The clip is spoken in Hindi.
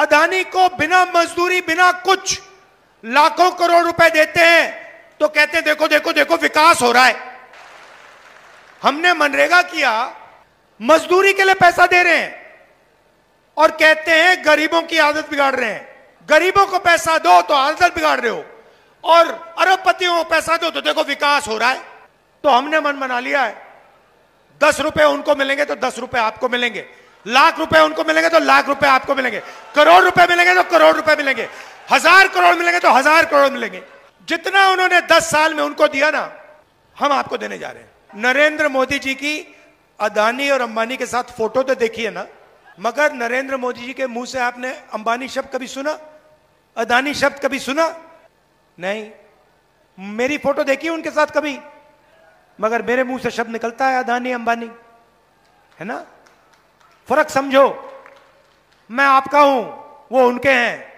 अदानी को बिना मजदूरी बिना कुछ लाखों करोड़ रुपए देते हैं तो कहते हैं देखो देखो देखो विकास हो रहा है। हमने मनरेगा किया, मजदूरी के लिए पैसा दे रहे हैं और कहते हैं गरीबों की आदत बिगाड़ रहे हैं। गरीबों को पैसा दो तो आदत बिगाड़ रहे हो, और अरबपतियों को पैसा दो तो देखो विकास हो रहा है। तो हमने मन बना लिया है, 10 रुपए उनको मिलेंगे तो 10 रुपए आपको मिलेंगे, लाख रुपए उनको मिलेंगे तो लाख रुपए आपको मिलेंगे, करोड़ रुपए मिलेंगे तो करोड़ रुपए मिलेंगे, 1000 करोड़ मिलेंगे तो 1000 करोड़ मिलेंगे। जितना उन्होंने 10 साल में उनको दिया ना, हम आपको देने जा रहे हैं। नरेंद्र मोदी जी की अदानी और अंबानी के साथ फोटो तो देखी है ना, मगर नरेंद्र मोदी जी के मुंह से आपने अंबानी शब्द कभी सुना, अदानी शब्द कभी सुना? नहीं। मेरी फोटो देखी उनके साथ कभी, मगर मेरे मुंह से शब्द निकलता है अदानी अंबानी, है ना? फर्क समझो। मैं आपका हूं, वो उनके हैं।